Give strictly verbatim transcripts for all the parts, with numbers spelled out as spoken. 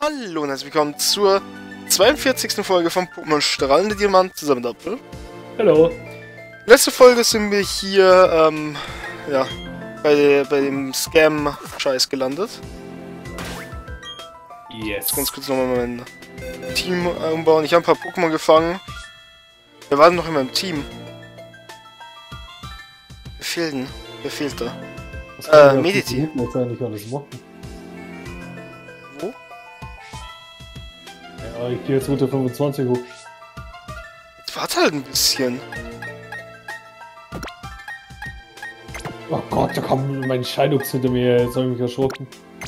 Hallo und herzlich willkommen zur zweiundvierzigsten Folge von Pokémon Strahlende Diamant zusammen mit Apfel. Hallo. Letzte Folge sind wir hier, ähm, ja, bei, bei dem Scam-Scheiß gelandet. Yes. Jetzt ganz kurz nochmal mein Team umbauen. Ich habe ein paar Pokémon gefangen. Wir waren noch in meinem Team. Wer fehlt denn? Wer fehlt da? Äh, Mediti. Jetzt eigentlich alles machen. Wo? Ja, ich gehe jetzt Route fünfundzwanzig hoch. Jetzt warte halt ein bisschen. Oh Gott, da kommt mein Scheinux hinter mir, jetzt habe ich mich erschrocken.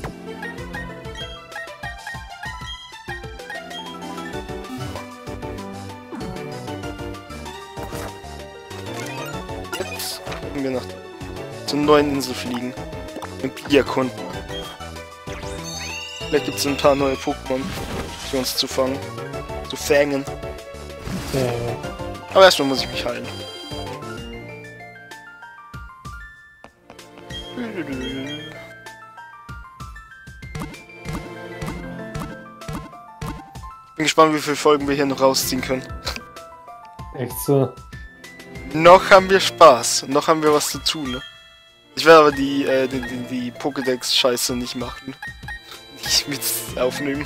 Jetzt können wir nach zur neuen Insel fliegen. Und die erkunden. Vielleicht gibt es ein paar neue Pokémon für uns zu fangen. Zu fangen. Äh, Aber erstmal muss ich mich heilen. Bin gespannt, wie viele Folgen wir hier noch rausziehen können. echt so. Noch haben wir Spaß. Noch haben wir was zu tun, ne? Ich werde aber die, äh, die, die, die Pokédex-Scheiße nicht machen. Nicht mit aufnehmen.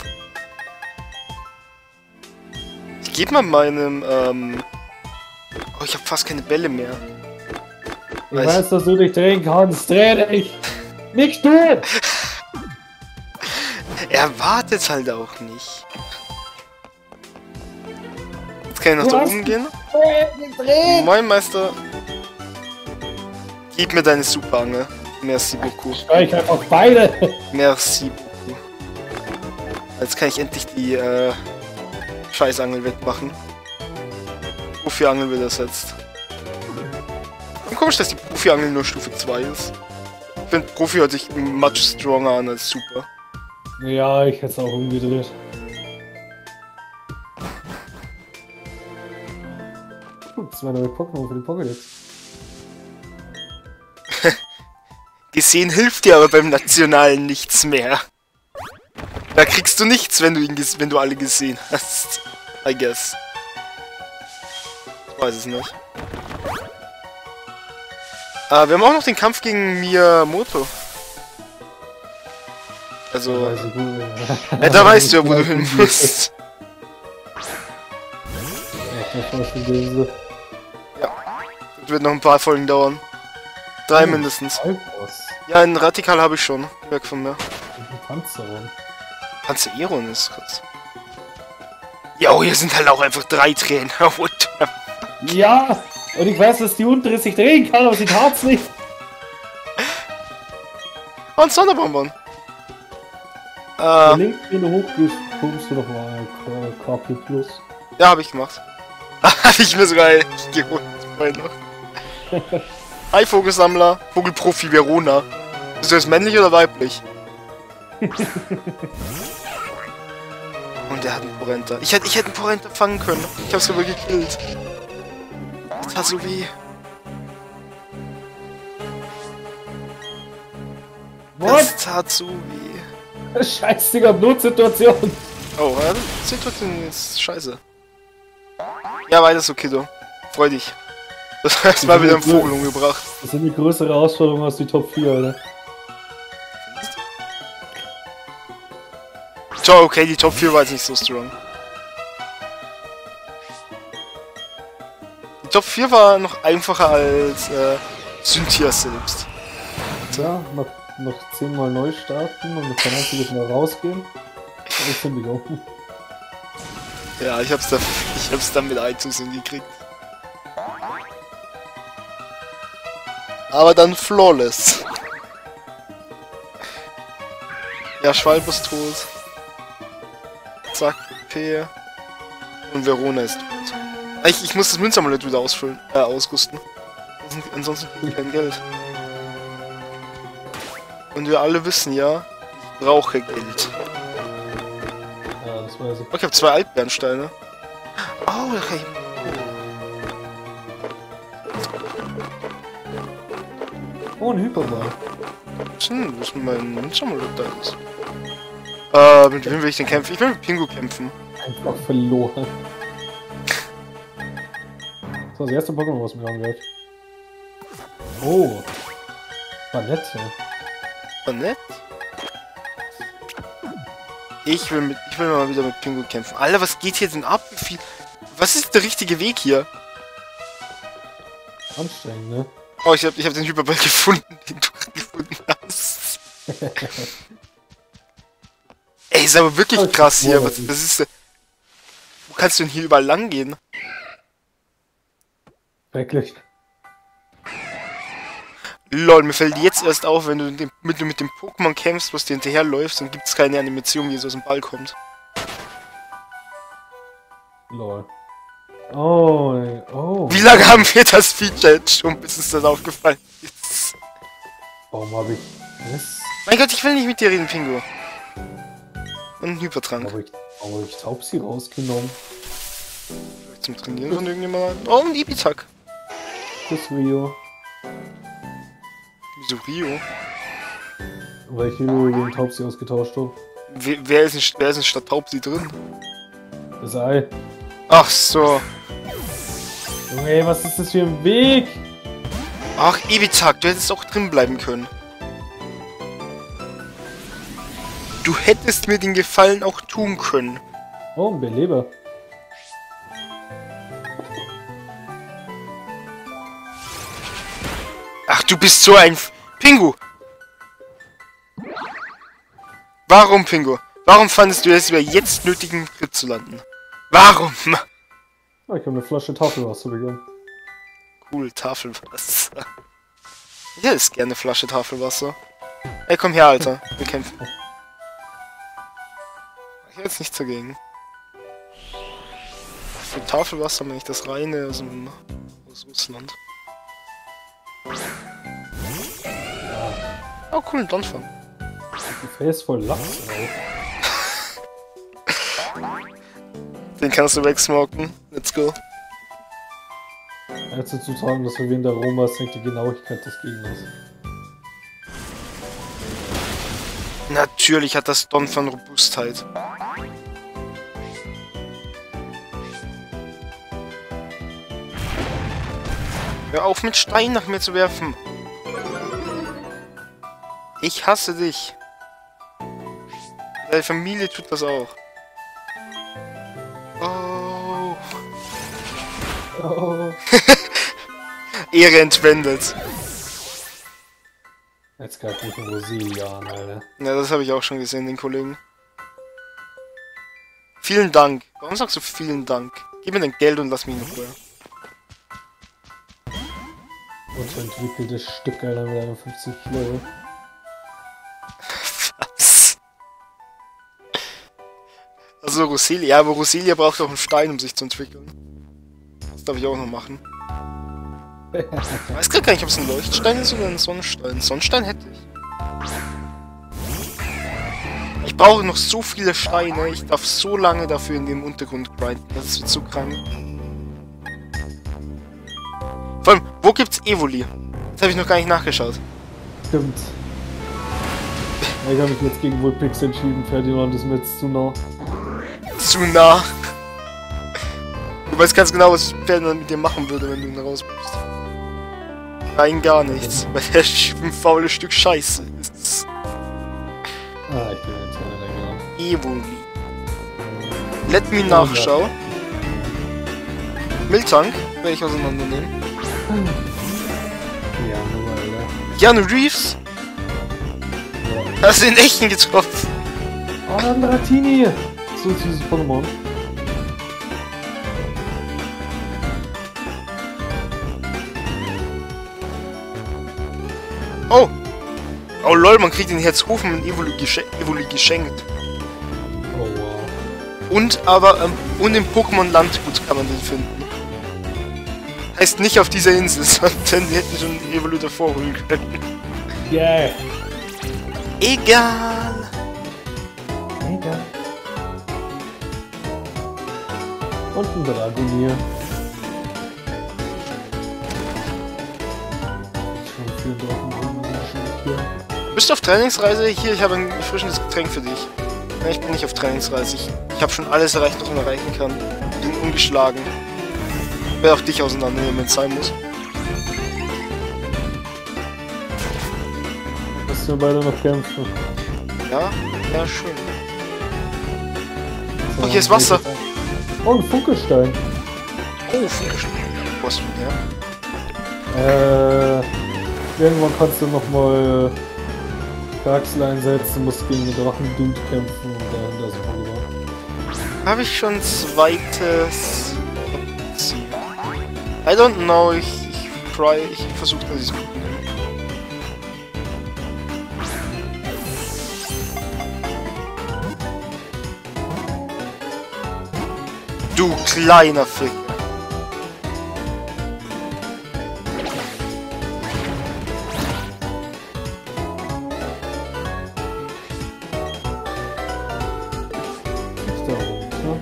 Ich gebe mal meinem, ähm... Oh, ich habe fast keine Bälle mehr. Ich Weiß- weiß, dass du dich drehen kannst. Dreh dich! Nicht du! Er wartet halt auch nicht. Jetzt kann ich nach Du da hast- oben gehen. Dreh, dreh! Moin, Meister. Gib mir deine Superangel. Merci beaucoup. Ich einfach beide! Merci beaucoup. Jetzt kann ich endlich die äh, Scheißangel wegmachen. Wofür Angel wird ersetzt? Und komisch, dass die Profi-Angel nur Stufe zwei ist. Ich finde, Profi hört sich much stronger an als Super. Ja, ich hätte es auch umgedreht. Gut, zwei neue Pokémon für die Pokédex. Gesehen hilft dir aber beim Nationalen nichts mehr. Da kriegst du nichts, wenn du ihn ges wenn du alle gesehen hast. I guess. Ich weiß es nicht. Ah, wir haben auch noch den Kampf gegen Miyamoto. Also, Weiß ich gut, ja. ja, da weißt du ja, wo du hin musst. Ja, das war schon böse. Das wird noch ein paar Folgen dauern. Drei mindestens. Halbboss. Ja, einen Radikal habe ich schon. Weg von mir. Ein Panzerung. Panzeron ist kurz. Ja, hier sind halt auch einfach drei Tränen. What the- Ja! Und ich weiß, dass die untere sich drehen kann, aber sie tat's nicht. Oh, ein Sonderbonbon. Der Äh, links, wenn du hochgehst, kommst du noch mal K P Plus. ja, habe ich gemacht. Habe ich mir sogar geholt. Vorhin noch. Hi, Vogelsammler. Vogelprofi Verona. Bist du jetzt männlich oder weiblich? Und der hat einen Porenta. Ich hätte, ich hätte einen Porenta fangen können. Ich hab's aber gekillt. Das tat so weh. Das What? tat so weh. Scheiß Digga, Notsituation. Oh, ja, das Situation ist scheiße. Ja, weiter so, Kiddo. Freu dich. Das hast mal wieder einen Vogel umgebracht. Das ist eine größere Herausforderung als die Top vier, Alter. Tja, okay, die Top vier war jetzt nicht so strong. Die Top vier war noch einfacher als äh, Cynthia selbst. Ja, noch, noch zehnmal neu starten und mit kein einziges Mal rausgehen. Und ich finde auch. Ja, ich hab's, da, ich hab's dann mit iTunes hingekriegt. Aber dann flawless. Ja, Schwalbe ist tot. Zack, P. Und Verona ist tot. Ich, ich muss das Münzamulett wieder ausfüllen, äh, ausrüsten. Ansonsten kriege ich kein Geld. Und wir alle wissen ja, ich brauche Geld. Ja, das weiß ich. Oh, ich habe zwei Altbernsteine. Oh, da kann ich... Oh, ein Hyperball. Hm, wo ist denn mein Münzamulett da ist? Äh, mit wem will ich denn kämpfen? Ich will mit Pingu kämpfen. Einfach verloren. So, das erste Pokémon, was mir angreift. Oh. War nett, ja. War nett? Ich will, mit, ich will mal wieder mit Pingu kämpfen. Alter, was geht hier denn ab? Wie viel... Was ist der richtige Weg hier? Anstrengend, ne? Oh, ich hab, ich hab den Hyperball gefunden, den du gefunden hast. Ey, ist aber wirklich Oh, krass hier. oh, Was, was ist denn... Wo kannst du denn hier überall lang gehen? Wirklich. Lol, mir fällt jetzt erst auf, wenn du, dem, mit, du mit dem Pokémon kämpfst, was dir hinterherläufst, dann gibt's keine Animation, wie es aus dem Ball kommt. Lol. Oh, ey. Oh. Wie lange haben wir das Feature jetzt schon, bis es das aufgefallen ist? Warum habe ich das? Mein Gott, ich will nicht mit dir reden, Pingu. Und einen Hypertrank. Warum habe ich, warum hab ich Taubsi rausgenommen? Vielleicht zum Trainieren von irgendjemandem. Oh, ein Ibitak. Das Rio. Wieso Rio? Weil ich Rio gegen Taubsi ausgetauscht habe. Wer, wer, ist in, wer ist in statt Taubsi drin? Das Ei. Ach so. Junge, ey, was ist das für ein Weg? Ach, Ibitak, du hättest auch drin bleiben können. Du hättest mir den Gefallen auch tun können. Oh, ein Beleber. Ach, du bist so ein... F Pingu! Warum, Pingu? Warum fandest du es über jetzt nötigen Crit zu landen? Warum? Oh, ich habe eine Flasche Tafelwasser bekommen. Cool, Tafelwasser. Ich hätte gerne eine Flasche Tafelwasser. Ey, komm her, Alter. Wir kämpfen. Ich hätte jetzt nichts dagegen. Für Tafelwasser meine ich das reine aus, dem, aus Russland. Oh, cool, ein Donphan. Gefäß voll Lachs, ey. Den kannst du wegsmoken. Let's go. Als dazu sagen, dass wir der Aroma senkt die Genauigkeit des Gegners. Natürlich hat das Donphan Robustheit. Hör auf mit Stein nach mir zu werfen. Ich hasse dich. Deine Familie tut das auch. Oh. Oh. Ehre entwendet. Jetzt greift mich ein Roselia an, Alter. Ja, das habe ich auch schon gesehen, den Kollegen. Vielen Dank. Warum sagst du vielen Dank? Gib mir dein Geld und lass mich in Ruhe. Unterentwickeltes Stück, Alter, mit einundfünfzig Level. Was? Also Roselia, ja, aber Roselia braucht auch einen Stein, um sich zu entwickeln. Das darf ich auch noch machen. Ich weiß gar nicht, ob es ein Leuchtstein ist oder ein Sonnenstein. Sonnenstein hätte ich. Ich brauche noch so viele Steine. Ich darf so lange dafür in dem Untergrund grinden. Das wird so krank. Vor allem, wo gibt's Evoli? Das habe ich noch gar nicht nachgeschaut. Stimmt. Ja, ich habe mich jetzt gegen Vulpix entschieden. Ferdinand ist mir jetzt zu nah. Zu nah. Du weißt ganz genau, was Ferdinand mit dir machen würde, wenn du ihn rausbringst. Nein, gar nichts. Weil der ein faules Stück Scheiße ist. Ah, ich bin jetzt keine länger. Evoli. Let me nachschauen. Miltank werde ich auseinandernehmen. Ja, nur Alter. Keanu Reeves? Ja. Hast du den echten getroffen? Oh, ein Dratini! So süßes Pokémon. Oh! Oh lol, man kriegt den Herzrufen in Evoli, gesche Evoli geschenkt. Oh wow. Und aber, ähm, und im Pokémon Landgut kann man den finden. Heißt nicht auf dieser Insel, sondern wir hätten schon Evoli davor holen können. Yeah! Egal! Egal. Und ein Dragonier. Schon viel Drachen hier. Bist du auf Trainingsreise? Hier, ich habe ein erfrischendes Getränk für dich. Ja, ich bin nicht auf Trainingsreise. Ich, ich habe schon alles erreicht, was man erreichen kann. Bin ungeschlagen. Ich werde auch dich auseinandernehmen, wenn es sein muss. Dass wir beide noch kämpfen. Ja, ja, schön. So, Oh, hier ist Wasser. Oh, ein Funkelstein. Oh, Funkelstein. Wo hast du den Äh, her? irgendwann kannst du nochmal Kraxel einsetzen, musst gegen den Drachen-Dude kämpfen und dann das rüber. Habe ich schon zweites Ziel? I don't know, ich, ich try, ich versuche das jetzt mitnehmen. Du kleiner Fick. Ist da oben, ne?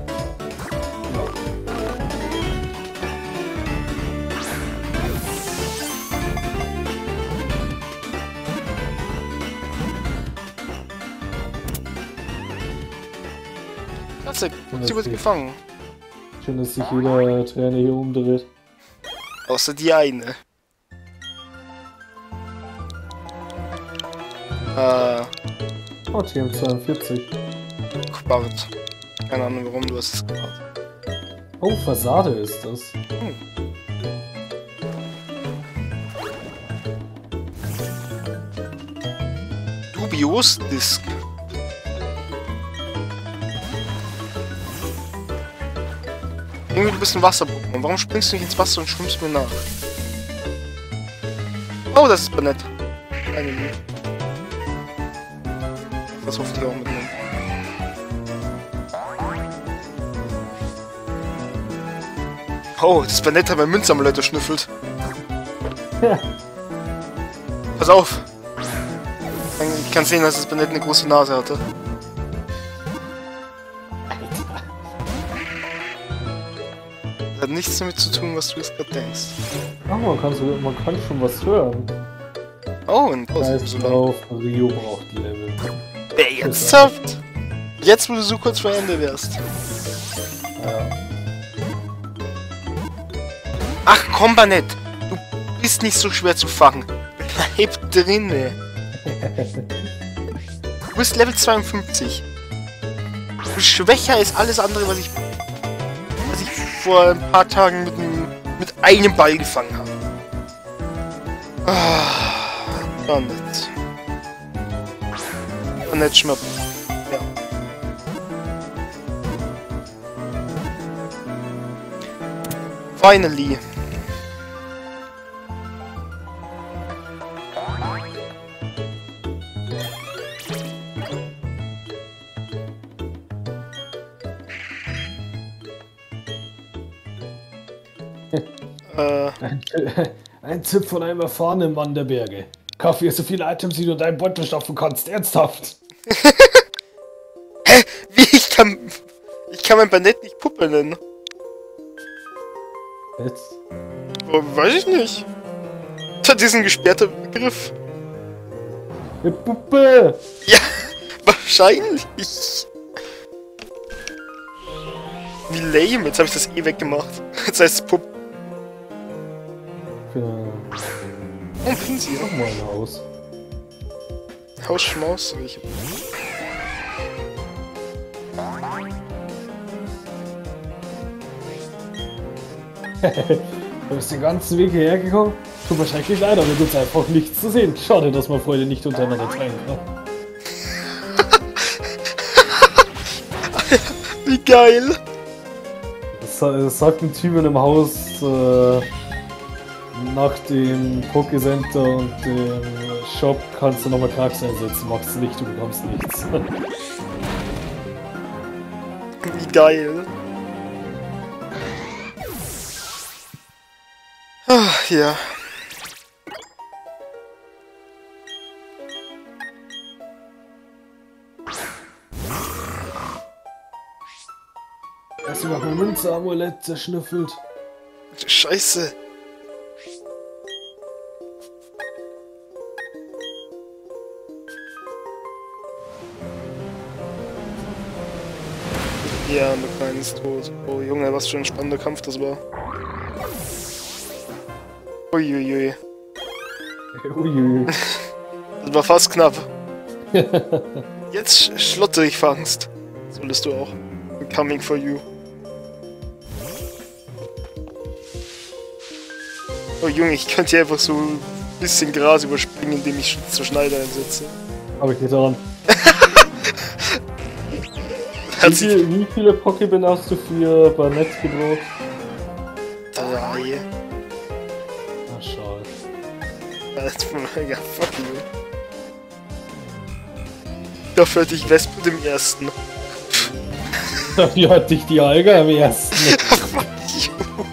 Tatsächlich, sie wird gefangen. Schön, dass sich jeder Trainer hier umdreht. Außer die eine. Äh, Oh, T M zweiundvierzig. Bart. Keine Ahnung warum, du hast es gemacht. Oh, Fassade ist das. Hm. Dubios Disk. Irgendwie du bist ein Wasser-Pokémon. Warum springst du nicht ins Wasser und schwimmst mir nach? Oh, das ist aber nett. Eine Minute. Das hoffe ich auch mitnehmen. Oh, das Banett hat mein Münzamulett schnüffelt. Ja. Pass auf! Ich kann sehen, dass das Banett eine große Nase hatte. Das hat nichts damit zu tun, was du jetzt gerade denkst. Ach, man kann, so, man kann schon was hören. Oh, ein Weiß so lang. drauf, Rio braucht Level. Ey, ernsthaft? Jetzt, wo du so kurz vor Ende wärst. Ja. Ach komm, Banett! Du bist nicht so schwer zu fangen. Bleib drinne. Du bist Level zweiundfünfzig. Du bist schwächer als alles andere, was ich, was ich vor ein paar Tagen mit, einem, mit einem Ball gefangen habe. Ah, Banett. Banett schmeckt. Ja. Finally. äh, Ein, ein Tipp von einem erfahrenen Mann der Berge. Kauf hier so viele Items, wie du in deinen Beutel stopfen kannst. Ernsthaft. Hä? Wie? Ich kann... Ich kann mein Banett nicht Puppe nennen. Jetzt? Oh, weiß ich nicht. Das ist ein gesperrter Begriff. Eine Puppe! Ja, wahrscheinlich. Wie lame. Jetzt habe ich das eh weggemacht. Jetzt heißt es Puppe. Für Oh, ein Pinsel. noch mal ein Haus. Hausschmaus. Ich... Du bist den ganzen Weg hierher gekommen? Tut mir schrecklich leid, aber mir gibt's einfach nichts zu sehen. Schade, dass man Freude nicht untereinander teilen kann. Wie geil. Das, das sagt ein Typ in einem Haus äh, nach dem Pokécenter und dem Shop kannst du nochmal Krax einsetzen. Machst du nicht, du bekommst nichts. Wie geil. Ach, ja. Hast du noch ein Münze-Amulett zerschnüffelt? Scheiße. Ja, mit kleinen ist tot. Oh Junge, was für ein spannender Kampf das war. Uiuiui. Uiuiui. Das war fast knapp. Jetzt sch schlotter ich fangst. Solltest du auch. I'm coming for you. Oh Junge, ich könnte hier einfach so ein bisschen Gras überspringen, indem ich zur Schneider einsetze. Hab ich getan. Wie, viel, wie viele Pokémon hast du für Barnett gebraucht? Drei. Ach, schade. Ja, fuck you. Dafür hatte ich Wespe im ersten. Dafür hatte ich die Alga im ersten. Fuck you.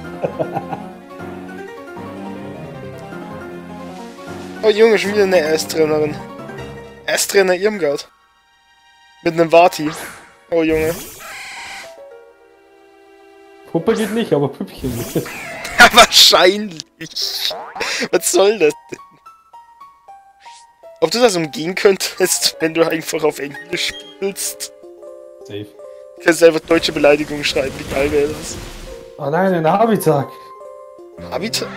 Oh Junge, schon wieder eine S-Trainerin. S-Trainer Irmgard. Mit einem Vati. Oh Junge. Puppe geht nicht, aber Püppchen geht. Ja, wahrscheinlich. Was soll das denn? Ob du das umgehen könntest, wenn du einfach auf Englisch spielst? Safe. Du kannst einfach deutsche Beleidigungen schreiben, wie geil wäre das? Oh nein, ein Habitat. Habitat?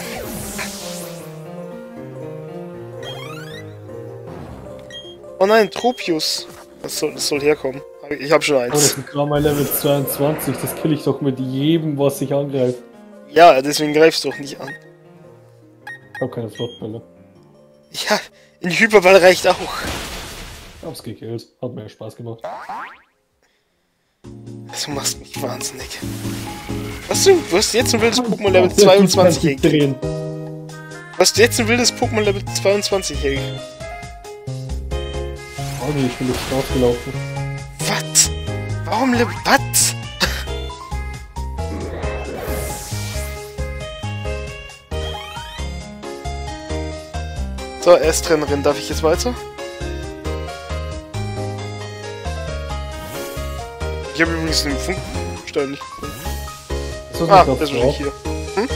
Oh nein, Tropius. Das soll, das soll herkommen. Ich hab schon Oh, das eins. ist gerade mein Level zweiundzwanzig, das kill ich doch mit jedem, was sich angreift. Ja, deswegen greifst du doch nicht an. Ich hab keine Flottbälle. Ja, in Hyperball reicht auch. Ich hab's gekillt. Hat mir Spaß gemacht. Du machst mich wahnsinnig. Was du? Du hast jetzt ein wildes Pokémon Level zweiundzwanzig drehen. Du hast jetzt ein wildes Pokémon Level zweiundzwanzig -Egg. Oh nee, ich bin jetzt rausgelaufen. Was? Warum Level... Was? So, S-Trainerin, darf ich jetzt weiter? Ich habe übrigens den Funkstein nicht gefunden. So, Ah, das ist wahrscheinlich hier. Hm?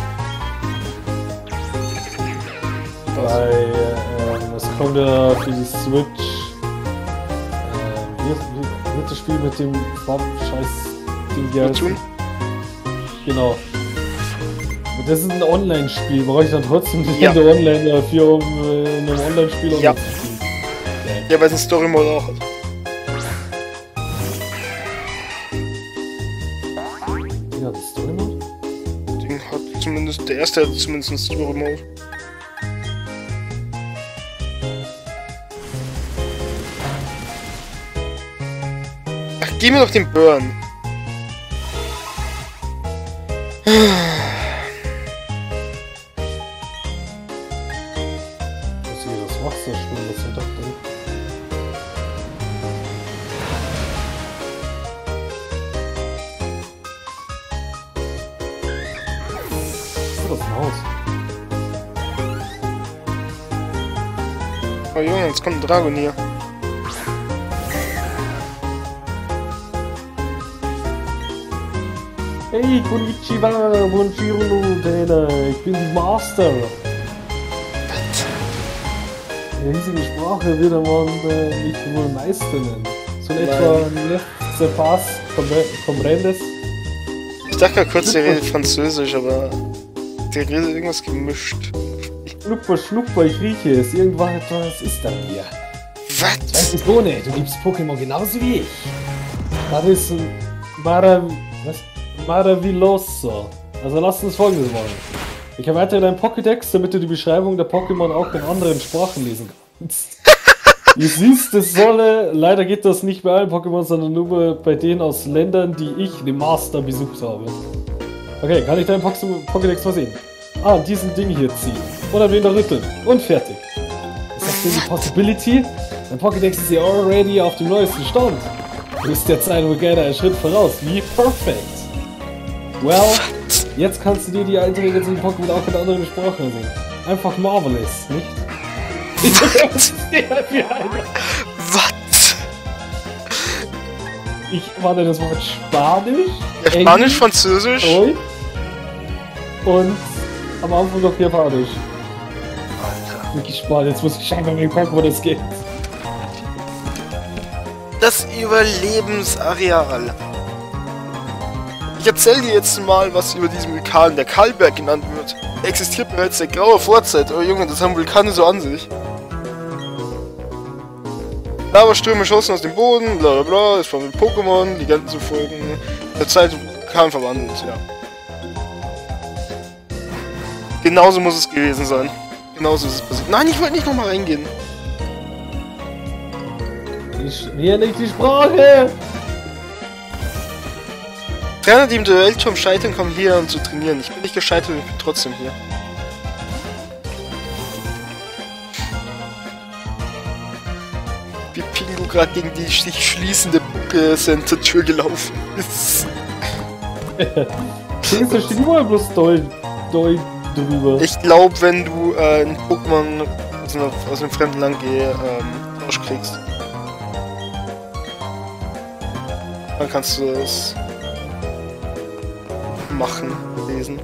Bei, ähm, es kommt ja für die Switch. Äh, wie, wie wird das Spiel mit dem Scheiß-Ding hier? Tun? Genau. Und das ist ein Online-Spiel. Brauche ich dann trotzdem die Ja. Nintendo Online dafür, um äh, in einem Online-Spiel Ja. online zu spielen? Okay. Ja, weil es einen Story-Mode auch hat. Ja, das Story-Mode? Den hat zumindest, der erste hat zumindest einen Story-Mode. Ach, gib mir doch den Burn. Muss ich das Wasser schwimmen, was ich dachte. Oh, das ist ein Haus. Oh Junge, jetzt kommt ein Dragon hier. Hey, konnichiwa, buongiorno, Trainer. Ich bin die Master. In der hiesigen Sprache würde man äh, mich wohl Meister nennen. So in etwa letzter Pass comprendes. Ich dachte gerade kurz, der redet Französisch, aber der redet irgendwas gemischt. Schnupper, schnupper, ich rieche es. Irgendwas etwas ist da hier. Was? Weißt du, Bohne, du liebst Pokémon genauso wie ich. Das ist ein Marav... Was? Maravilloso. Also lass uns folgendes machen. Ich erweitere deinen Pokédex, damit du die Beschreibung der Pokémon auch in anderen Sprachen lesen kannst. Ihr siehst, es solle... Leider geht das nicht bei allen Pokémon, sondern nur bei denen aus Ländern, die ich, den Master, besucht habe. Okay, kann ich deinen Pokédex mal sehen? Ah, diesen Ding hier ziehen. Oder wen da rütteln. Und fertig. Ist das denn die Possibility? Dein Pokédex ist ja already auf dem neuesten Stand. Du bist jetzt ein Reggainer einen Schritt voraus. Wie perfekt. Well, jetzt kannst du dir die Einträge zu den Pokémon auch in anderen Sprachen sehen. Einfach marvelous, nicht? Was? Was? Ich warte das Wort Spanisch. Ja, Spanisch, Französisch. Oi, und am Anfang noch Japanisch. Alter. Wirklich spannend, jetzt muss ich scheinbar mir gucken, wo das geht. Das Überlebensareal. Ich erzähl dir jetzt mal was über diesen Vulkan, der Kalberg genannt wird. Er existiert bereits seit grauer Vorzeit. Oh Junge, das haben Vulkane so an sich. Lavastürme schossen aus dem Boden, bla bla bla, es waren Pokémon, die ganzen Folgen. In der Zeit Vulkan verwandelt, ja. Genauso muss es gewesen sein. Genauso ist es passiert. Nein, ich wollte nicht nochmal reingehen. Ich hier nicht die Sprache! Trainer, die im Duellturm scheitern, kommen hier, um zu trainieren. Ich bin nicht gescheitert und ich bin trotzdem hier. Wie Pingu gerade gegen die sich schließende Poké-Center-Tür gelaufen ist. Da steht überall bloß Doi, Doi drüber. Ich glaube, wenn du äh, ein Pokémon aus, einer, aus einem fremden Land geh, ähm, Tausch kriegst, dann kannst du das machen, lesen.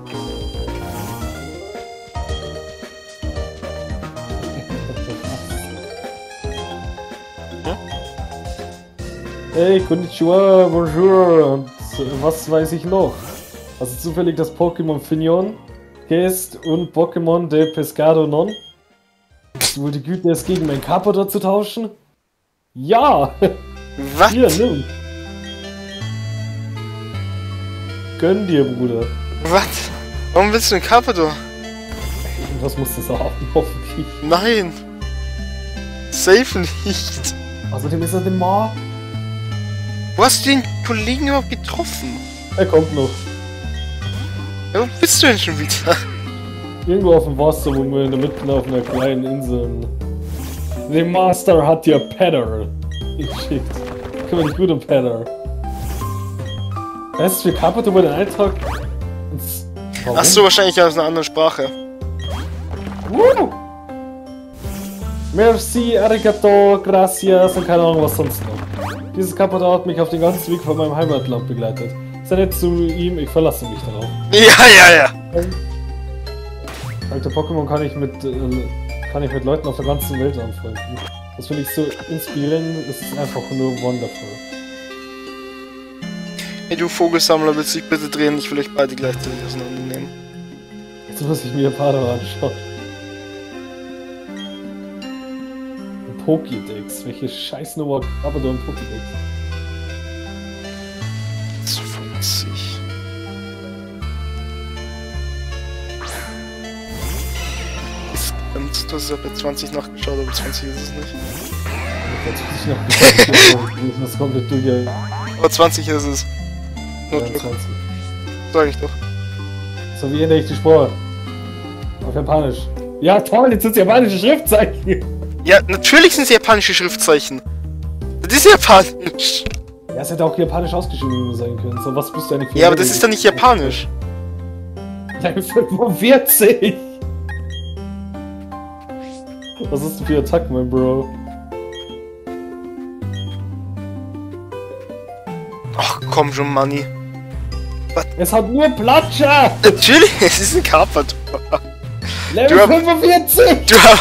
Hm? Hey, konnichiwa, bonjour und was weiß ich noch? Also zufällig das Pokémon Finion, Geist und Pokémon de Pescado Non? Ist wohl die Güte, es gegen mein Carpador zu tauschen? Ja! Was? Hier, nimm! Gönn dir, Bruder. Was? Warum willst du einen Carpador? Was muss das haben, hoffentlich. Nein! Safe nicht! Außerdem ist er den Ma. Wo hast du den Kollegen überhaupt getroffen? Er kommt noch. Ja, wo bist du denn schon wieder? Irgendwo auf dem Wasser, wo wir in der Mitte auf einer kleinen Insel. The Master hat dir Pedder geschickt. Ich kann mich nicht gut um Pedder. Weißt du, für Carpador über den Eintrag? Achso, wahrscheinlich aus einer anderen Sprache. Woo! Merci, arigato, gracias und keine Ahnung was sonst noch. Dieses Carpador hat mich auf den ganzen Weg von meinem Heimatland begleitet. Sei nett zu ihm, ich verlasse mich darauf. Ja, ja, ja! Alter, Pokémon kann ich mit äh, kann ich mit Leuten auf der ganzen Welt anfreunden. Das finde ich so inspirierend, es ist einfach nur wonderful. Hey du Vogelsammler, willst du dich bitte drehen? Ich will euch beide gleichzeitig auseinandernehmen. Jetzt muss ich mir Pador anschauen. Ein Pokédex. Welche Scheißnummer aber da ein Pokédex? zwanzig. Ist ganz, du hast ja bei zwanzig nachgeschaut, aber zwanzig ist es nicht. Jetzt muss ich noch ich muss das komplett durch. Aber zwanzig ist es. dreiundzwanzig. Sag ich doch. So, wie ändere ich die Sprache? Auf Japanisch. Ja, toll, jetzt sind es japanische Schriftzeichen. Ja, natürlich sind es japanische Schriftzeichen. Das ist japanisch. Ja, es hätte auch japanisch ausgeschrieben sein können. So, was bist du eigentlich für... Ja, aber das ist dann nicht japanisch. Level fünfundvierzig! Was ist denn für Attack, mein Bro? Ach komm schon, Manni. Es hat nur Platscher! Natürlich, es ist ein Carpador. Level Du- fünfundvierzig! Du hast...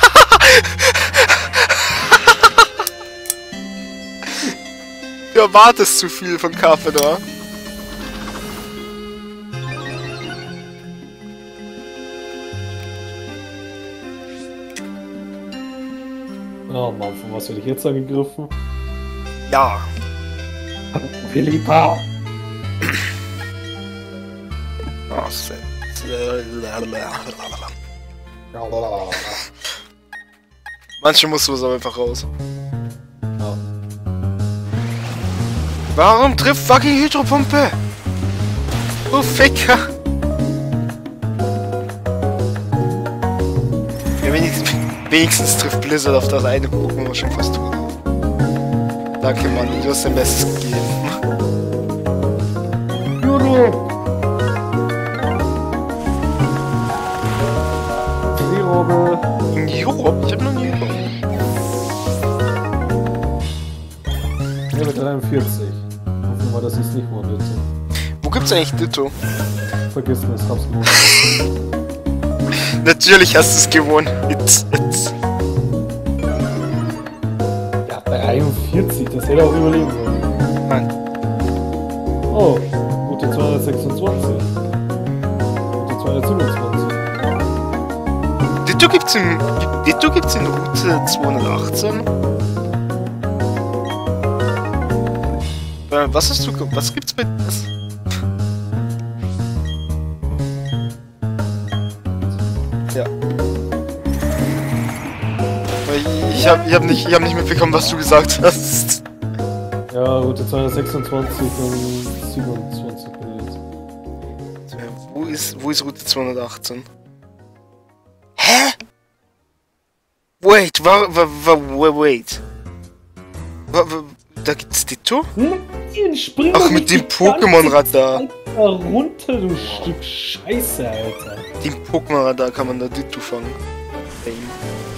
Du erwartest zu viel von Carpador. Oh Mann, von was werde ich jetzt angegriffen? Ja. Philippa! Oh, se- Manche muss sowas aber einfach raus. Ja. Warum trifft fucking Hydropumpe? Du Ficker! Ja, wenigstens, wenigstens trifft Blizzard auf das eine Pokémon schon fast tot. Danke, Mann, du hast dein Bestes gegeben. Juro! Seerobe! Europe? Ich hab noch nie Europe. Level dreiundvierzig. Hoffen wir mal, dass ich es nicht wundert. Wo gibt's eigentlich Ditto? Vergiss es, hab's gewonnen. Natürlich hast du es gewonnen. It's, it's. Ja, dreiundvierzig, das hätte auch überleben sollen. Nein. Oh, Route zweihundertsechsundzwanzig. Route zweihundertsiebenundzwanzig. Ditto gibt's in, Ditto gibt's in Route zweihundertachtzehn. Äh, was hast du, was gibt's bei das? Ja. Ich, ich hab, ich hab nicht, ich hab nicht mitbekommen, was du gesagt hast. Ja, Route zweihundertsechsundzwanzig und siebenundzwanzig bin ich jetzt. Wo ist, wo ist Route zweihundertachtzehn? Hä? Wait, wa, wa, wa, wait. Wa, wa, da gibt's Ditto? Nein, spring Ach, mit dem Pokémon-Radar. Runter, du Stück Scheiße, Alter. Den Pokémon-Radar kann man da Ditto fangen. Bam.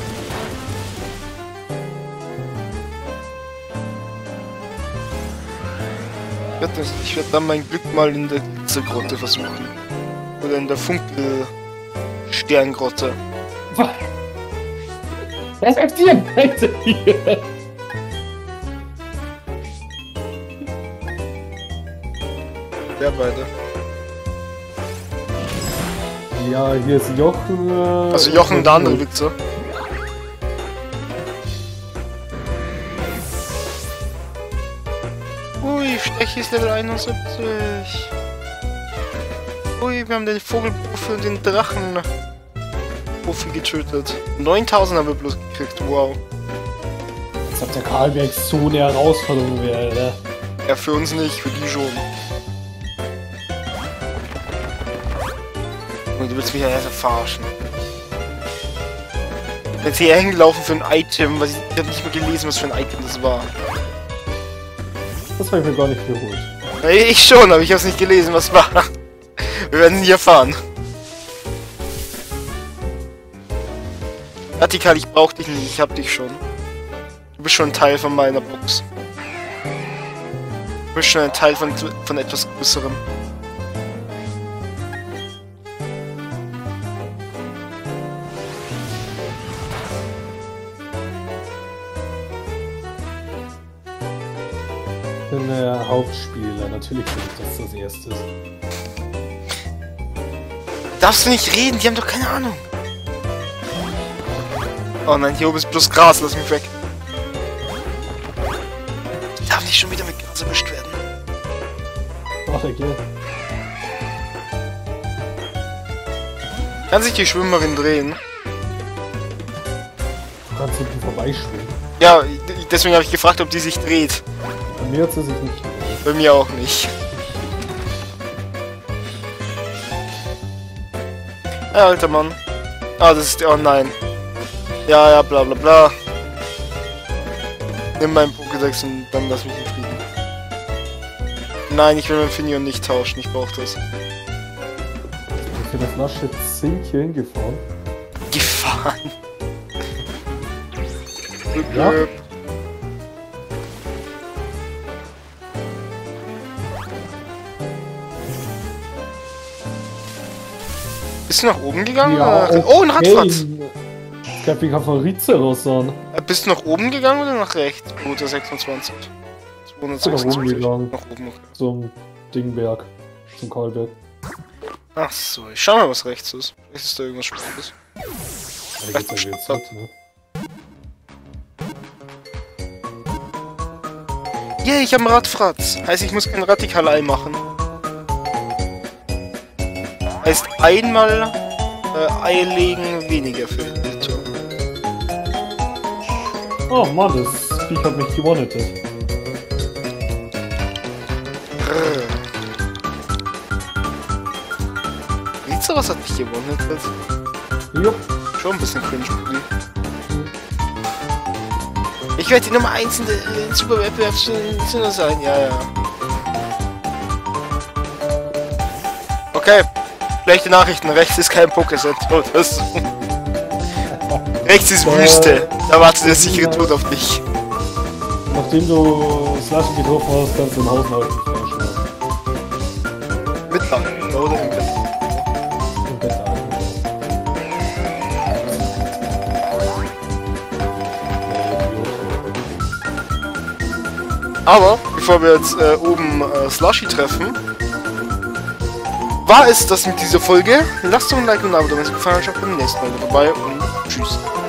Ich werde werd dann mein Glück mal in der Glitzergrotte versuchen. Oder in der Funkel-Sterngrotte. Was? Was habt ihr beide hier? Ja, beide. Ja, hier ist Jochen. Äh, Also Jochen und der andere Glitzer. Ui, Stechi ist Level einundsiebzig. Ui, wir haben den Vogelprofi und den Drachen-Profi getötet. neuntausend haben wir bloß gekriegt, wow. Als ob der Karlberg so eine Herausforderung wäre, oder? Ja, für uns nicht, für die schon. Ui, du willst mich ja erst verarschen. Ich bin jetzt hier hingelaufen für ein Item, was ich, ich hab nicht mehr gelesen, was für ein Item das war. Das habe ich mir gar nicht geholt. Ich schon, aber ich hab's nicht gelesen, was war. Wir werden nie erfahren. Radikal, ich brauch dich nicht, ich hab dich schon. Du bist schon ein Teil von meiner Box. Du bist schon ein Teil von, von etwas Größerem. Ich bin der Hauptspieler, natürlich bin ich das als erstes. Darfst du nicht reden? Die haben doch keine Ahnung. Oh nein, hier oben ist bloß Gras, lass mich weg. Ich darf nicht schon wieder mit Gras erwischt werden. Ach, okay. Kann sich die Schwimmerin drehen? Du kannst hinten vorbeischwimmen. Ja, deswegen habe ich gefragt, ob die sich dreht. Bei mir hat sie sich nicht gedreht. Bei mir auch nicht. Ja, alter Mann. Ah, das ist der. Oh nein. Ja, ja, bla bla bla. Nimm meinen Pokédex und dann lass mich in Frieden. Nein, ich will mein Finion nicht tauschen, ich brauch das. Ich bin eine Flasche Zink hier hingefahren. Gefahren. Ja. Bist du nach oben gegangen? Ja, oder? Oh, ein Radfratz! Ich glaube, ich kann von Ritze raus sein. Bist du nach oben gegangen oder nach rechts? Route sechsundzwanzig. Ich bin nach zweihundertsechsundzwanzig. oben gegangen. Nach oben, okay. Zum Dingberg. Zum Karlberg. Ach so, ich schau mal, was rechts ist. Vielleicht ist da irgendwas Spannendes. Ja, da geht's ja jetzt nicht, ne? Yeah, ich hab einen Radfratz. Heißt, ich muss kein Radikalei machen. Heißt, einmal äh, Ei legen weniger für den Editor. Oh Mann, das Viech hat mich gewonnen. Ritze, was hat mich gewonnen? Jupp. Schon ein bisschen cringe. Ich werde die Nummer eins in der in Super Wettbewerb sein, ja, ja. Okay, schlechte Nachrichten, rechts ist kein Pokécenter oder so. Rechts ist Wüste, da wartet der sichere Tod auf dich. Nachdem du Slushy getroffen hast, kannst du im Haus halten. Mitlachen, oder? Im Bett. Im Bett halten. Aber, bevor bevor wir jetzt äh, oben äh, Slushy treffen, war es das mit dieser Folge. Lasst doch ein Like und ein Abo da, wenn es gefallen hat. Schaut beim nächsten Mal dabei und tschüss.